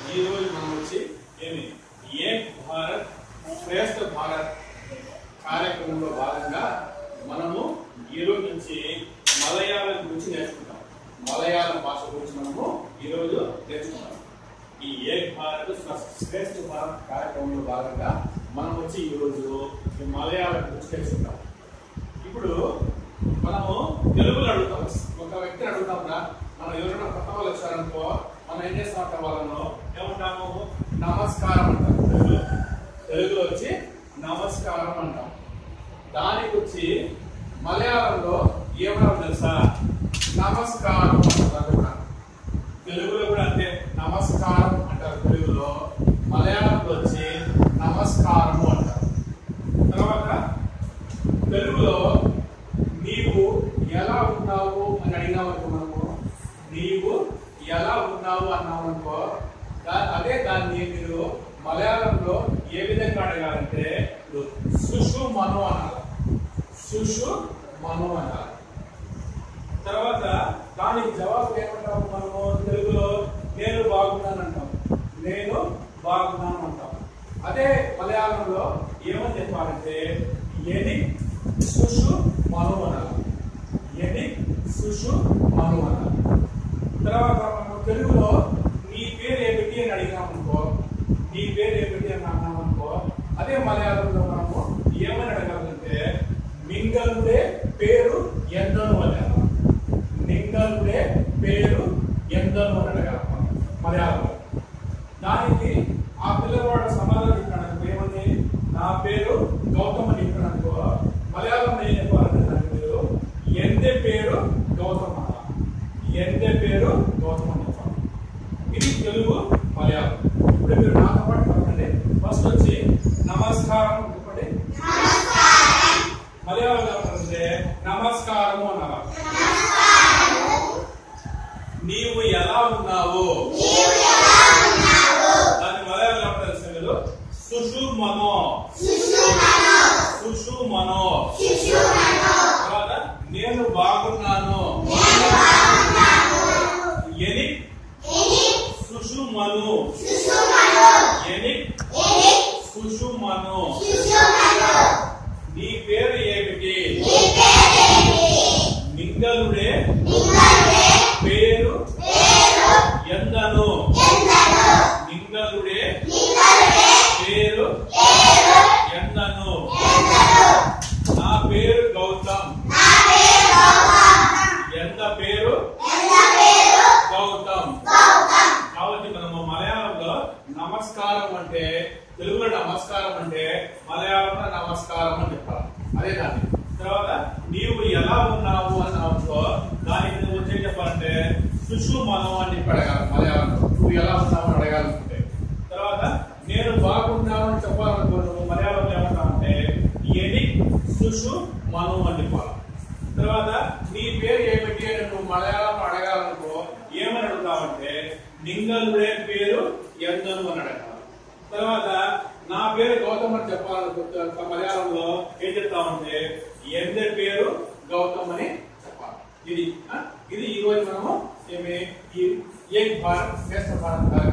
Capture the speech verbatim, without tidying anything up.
ఈ రోజు మనం వచ్చి ఏమి ఏక్ భారత్ శ్రేష్ఠ భారత్ కార్యక్రమంలో భాగంగా మనము ఈ రోజు నుంచి మలయాళం గురించి నేర్చుకుంటాం. మలయాళం భాష గురించి మనము ఈ రోజు నేర్చుకుంటాం. ఈ ఏక్ భారత్ శ్రేష్ఠ భారత్ కార్యక్రమంలో భాగంగా మనం వచ్చి ఈ రోజు ఈ మలయాళం గురించి నేర్చుకుంటాం. ఇప్పుడు మనము తెలుగులో అడుగుతాం, ఒక వ్యక్తిని అడుగుతాం రా, మనం ఎవరైనా కొత్త వాళ్ళు వచ్చారనుకో మనం ఏం చేస్తామంటే వాళ్ళను ఏమంటాము, నమస్కారం అంటాం. తెలుగులో తెలుగులో వచ్చి నమస్కారం అంటాం. దానికి వచ్చి మలయాళంలో ఏమన్నా తెలుసా, నమస్కారం అంటారు. తెలుగులో కూడా అంతే, నమస్కారం అంటారు తెలుగులో. మలయాళంలో వచ్చి నమస్కారము అంటారు. తర్వాత తెలుగులో నీవు ఎలా ఉన్నావు అని అడిగినామనుకో, మనము నీవు ఎలా ఉన్నావు అన్నామనుకో, అదే దాన్ని మీరు మలయాళంలో ఏ విధంగా అడగాలంటే సుషు మను అనాలి. సుషు మను అనాలి. తర్వాత దానికి జవాబు ఏమంటాము మనము తెలుగులో, నేను బాగున్నాను అంటాం. నేను బాగున్నాను అంటాం. అదే మలయాళంలో ఏమని చెప్పాలంటే ఎని సుషు మను అనాలి. ఎని సుషు మను అనాలి. తర్వాత మనం తెలుగులో నీ పేరు ఏమిటి అని అడిగినామనుకో, నీ పేరు ఏమిటి అని అన్నామనుకో, అదే మలయాళంలో మనము ఏమని అడగాలంటే నింగలుడే పేరు ఎందను అడగాలి. నింగలుడే పేరు ఎందను అని అడగాలి మలయాళంలో. దానికి ఆ పిల్లవాడు సమాధానం చెప్పినాడు ఏమని, నా పేరు గౌతమ్ అని చెప్పినాడుకో, మలయాళంలో ఏం చెప్పాలంటే దాని పేరు ఎందే పేరు గౌతమ్ అన్న. ఎందే పేరు గౌతమ్ అని చెప్పాలి. ఇది తెలుగు మలయాళం. ఇప్పుడు మీరు నాతో పాటు చెప్పండి. ఫస్ట్ వచ్చి నమస్కారం చెప్పండి. మలయాళం ఏమంటారంటే నమస్కారము అన్నారు. నీవు ఎలా ఉన్నావు దాన్ని మలయాళం ఏమంటారు తెలుసు, సుషు మనో. సుషు మనో. తర్వాత నేను బాగున్నాను. ఎని సుషు మను. ఎని సుషు మను. నీ పేరు ఏమిటి, నింగలుడే పేరు ఎందను. నింగలుడే పేరు ఎందను. నా పేరు గౌతమ్. ఎంత పేరు గౌతమ్. కాబట్టి మనము మలయాళంలో నమస్కారం అంటే, తెలుగులో నమస్కారం అంటే మలయాళంలో నమస్కారం అని చెప్పాలి. అదే దాన్ని. తర్వాత నీవు ఎలా ఉన్నావు అన్నావుకో, దానికి నువ్వు వచ్చే చెప్పాలంటే సుషు మనం అని చెప్పి అడగాలి మలయాళంలో. నువ్వు ఎలా ఉన్నావు అని అడగాలనుకుంటే. తర్వాత నేను బాగున్నావు అని చెప్పాలనుకో, నువ్వు మలయాళంలో ఏమంటావంటే ఎని సుషు మను అని చెప్పాలి. తర్వాత నీ పేరు ఏమిటి అని నువ్వు మలయాళంలో అడగాలనుకో ఏమని అడుగుతావంటే నింగలుడే పేరు ఎందను అని అడగాలి. తర్వాత నా పేరు గౌతమ్ అని చెప్పాలనుకో మలయాళంలో ఏం చెప్తామంటే ఎందే పేరు గౌతమ్ అని చెప్పాలి. ఇది ఇది ఈ రోజు మనము ఏమి ఈ ఏక్ భారత్ శ్రేష్ఠ భారత్